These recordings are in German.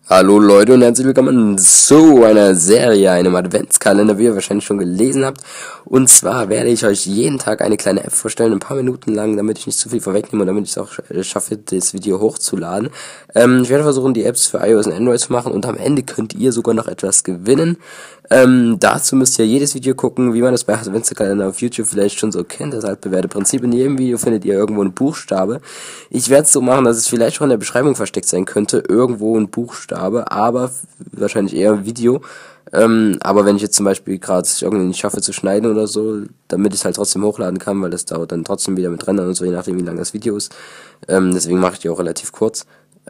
Hallo Leute und herzlich willkommen zu einer Serie, einem Adventskalender, wie ihr wahrscheinlich schon gelesen habt. Und zwar werde ich euch jeden Tag eine kleine App vorstellen, ein paar Minuten lang, damit ich nicht zu viel vorwegnehme und damit ich es auch schaffe, das Video hochzuladen. Ich werde versuchen, die Apps für iOS und Android zu machen und am Ende könnt ihr sogar noch etwas gewinnen. Dazu müsst ihr jedes Video gucken, wie man das bei Adventskalender auf YouTube vielleicht schon so kennt. Das altbewährte Prinzip. In jedem Video findet ihr irgendwo einen Buchstabe. Ich werde es so machen, dass es vielleicht schon in der Beschreibung versteckt sein könnte, irgendwo ein Buchstabe, aber wahrscheinlich eher ein Video. Aber wenn ich jetzt zum Beispiel gerade irgendwie nicht schaffe zu schneiden oder so, damit ich es halt trotzdem hochladen kann, weil das dauert dann trotzdem wieder mit Rendern und so, je nachdem wie lang das Video ist. Deswegen mache ich die auch relativ kurz.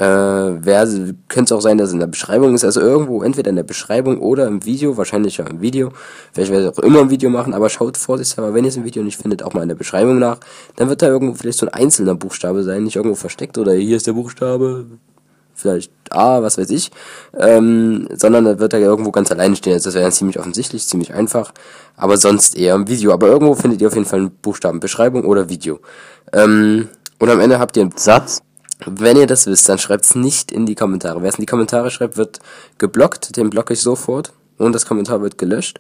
Könnte es auch sein, dass es in der Beschreibung ist, also irgendwo, entweder in der Beschreibung oder im Video, wahrscheinlich ja im Video. Vielleicht werde ich auch immer ein Video machen, aber schaut vorsichtshalber, wenn ihr es im Video nicht findet, auch mal in der Beschreibung nach. Dann wird da irgendwo vielleicht so ein einzelner Buchstabe sein, nicht irgendwo versteckt oder hier ist der Buchstabe, vielleicht A, was weiß ich, sondern da wird er irgendwo ganz alleine stehen. Also das wäre dann ziemlich offensichtlich, ziemlich einfach, aber sonst eher im Video. Aber irgendwo findet ihr auf jeden Fall einen Buchstaben, Beschreibung oder Video. Und am Ende habt ihr einen Satz. Wenn ihr das wisst, dann schreibt es nicht in die Kommentare. Wer es in die Kommentare schreibt, wird geblockt, den blocke ich sofort und das Kommentar wird gelöscht.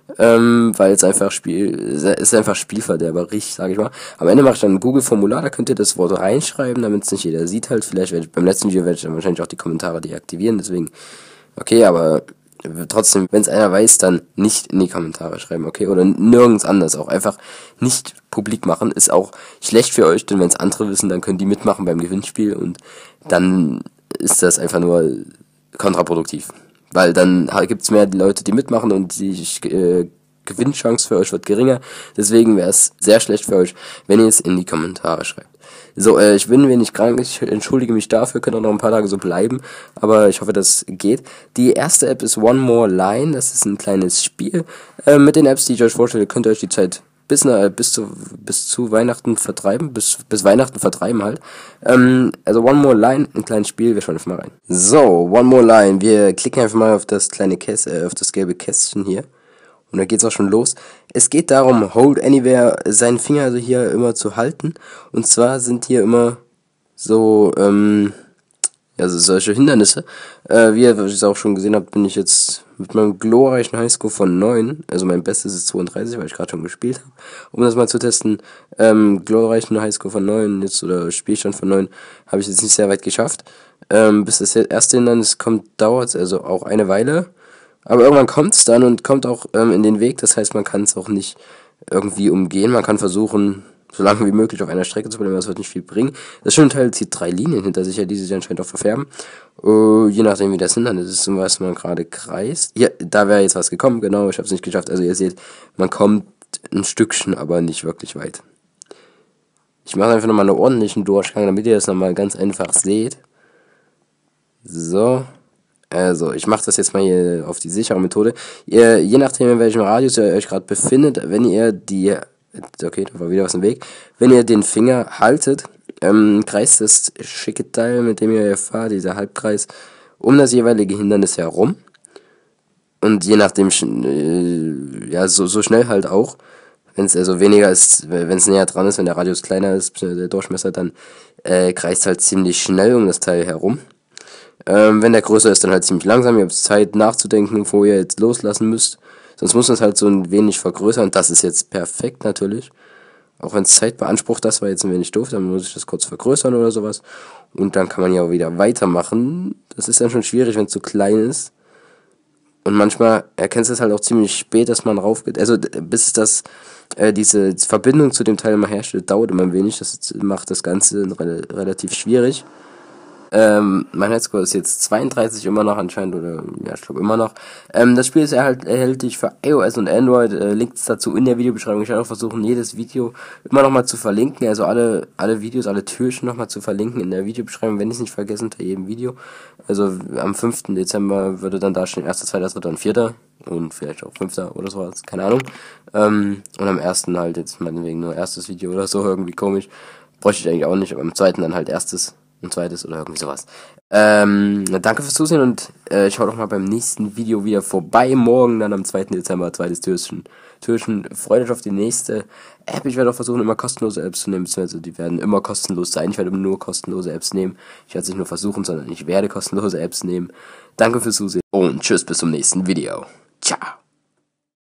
Weil es einfach ist einfach Spielverderberich, sage ich mal. Am Ende mache ich dann ein Google-Formular, da könnt ihr das Wort reinschreiben, damit es nicht jeder sieht halt. Vielleicht beim letzten Video werde ich dann wahrscheinlich auch die Kommentare deaktivieren, deswegen, okay, aber trotzdem, wenn es einer weiß, dann nicht in die Kommentare schreiben, okay, oder nirgends anders, auch einfach nicht publik machen, ist auch schlecht für euch, denn wenn es andere wissen, dann können die mitmachen beim Gewinnspiel und dann ist das einfach nur kontraproduktiv. Weil dann gibt's mehr Leute, die mitmachen und die Gewinnchance für euch wird geringer. Deswegen wäre es sehr schlecht für euch, wenn ihr es in die Kommentare schreibt. So, ich bin ein wenig krank, ich entschuldige mich dafür, könnte auch noch ein paar Tage so bleiben, aber ich hoffe, das geht. Die erste App ist One More Line, das ist ein kleines Spiel. Mit den Apps, die ich euch vorstelle, könnt ihr euch die Zeit bis zu Weihnachten vertreiben, bis Weihnachten vertreiben halt. Also One More Line, ein kleines Spiel, wir schauen einfach mal rein. So, One More Line, wir klicken einfach mal auf das kleine auf das gelbe Kästchen hier. Und da geht's auch schon los. Es geht darum, Hold Anywhere, seinen Finger also hier immer zu halten. Und zwar sind hier immer so, also solche Hindernisse. Wie ihr es auch schon gesehen habt, bin ich jetzt mit meinem glorreichen Highscore von 9, also mein Bestes ist 32, weil ich gerade schon gespielt habe, um das mal zu testen, glorreichen Highscore von 9, jetzt, oder Spielstand von 9, habe ich jetzt nicht sehr weit geschafft. Bis das erste Hindernis kommt, dauert es also auch eine Weile. Aber irgendwann kommt es dann und kommt auch in den Weg, das heißt, man kann es auch nicht irgendwie umgehen, man kann versuchen, so lange wie möglich auf einer Strecke zu bleiben, das wird nicht viel bringen. Das schöne Teil zieht 3 Linien hinter sich, die sich anscheinend auch verfärben, je nachdem wie das Hindernis ist und was man gerade kreist. Ja, da wäre jetzt was gekommen, genau, ich habe es nicht geschafft, also ihr seht, man kommt ein Stückchen, aber nicht wirklich weit. Ich mache einfach nochmal einen ordentlichen Durchgang, damit ihr das nochmal ganz einfach seht. So. Also, ich mache das jetzt mal hier auf die sichere Methode. Je nachdem, in welchem Radius ihr euch gerade befindet, wenn ihr okay, da war wieder was im Weg. Wenn ihr den Finger haltet, kreist das schicke Teil, mit dem ihr fahrt, dieser Halbkreis, um das jeweilige Hindernis herum. Und je nachdem, ja, so schnell halt auch. Wenn es also weniger ist, wenn es näher dran ist, wenn der Radius kleiner ist, der Durchmesser, dann kreist halt ziemlich schnell um das Teil herum. Wenn der größer ist, dann halt ziemlich langsam. Ihr habt Zeit nachzudenken, wo ihr jetzt loslassen müsst. Sonst muss man es halt so ein wenig vergrößern. Das ist jetzt perfekt natürlich. Auch wenn es Zeit beansprucht, das war jetzt ein wenig doof. Dann muss ich das kurz vergrößern oder sowas. Und dann kann man ja auch wieder weitermachen. Das ist dann schon schwierig, wenn es zu klein ist. Und manchmal erkennst du es halt auch ziemlich spät, dass man raufgeht. Also bis es diese Verbindung zu dem Teil mal herstellt, dauert immer ein wenig. Das macht das Ganze relativ schwierig. Mein Highscore ist jetzt 32 immer noch anscheinend, oder ja, ich glaube immer noch. Das Spiel ist erhältlich für iOS und Android. Links dazu in der Videobeschreibung. Ich werde auch versuchen, jedes Video immer nochmal zu verlinken, also alle Videos, alle Türchen nochmal zu verlinken in der Videobeschreibung, wenn ich es nicht vergesse, unter jedem Video. Also am 5. Dezember würde dann da stehen 1., 2., 3. und 4. und vielleicht auch 5. oder sowas, keine Ahnung. Und am 1. halt jetzt meinetwegen nur erstes Video oder so, irgendwie komisch. Bräuchte ich eigentlich auch nicht, aber am 2. dann halt erstes. ein zweites oder irgendwie sowas. Danke fürs Zusehen und schaut doch mal beim nächsten Video wieder vorbei. Morgen dann am 2. Dezember, zweites Türchen. Freut euch auf die nächste App. Ich werde auch versuchen, immer kostenlose Apps zu nehmen, beziehungsweise die werden immer kostenlos sein. Ich werde nur kostenlose Apps nehmen. Ich werde es nicht nur versuchen, sondern ich werde kostenlose Apps nehmen. Danke fürs Zusehen und tschüss, bis zum nächsten Video. Ciao.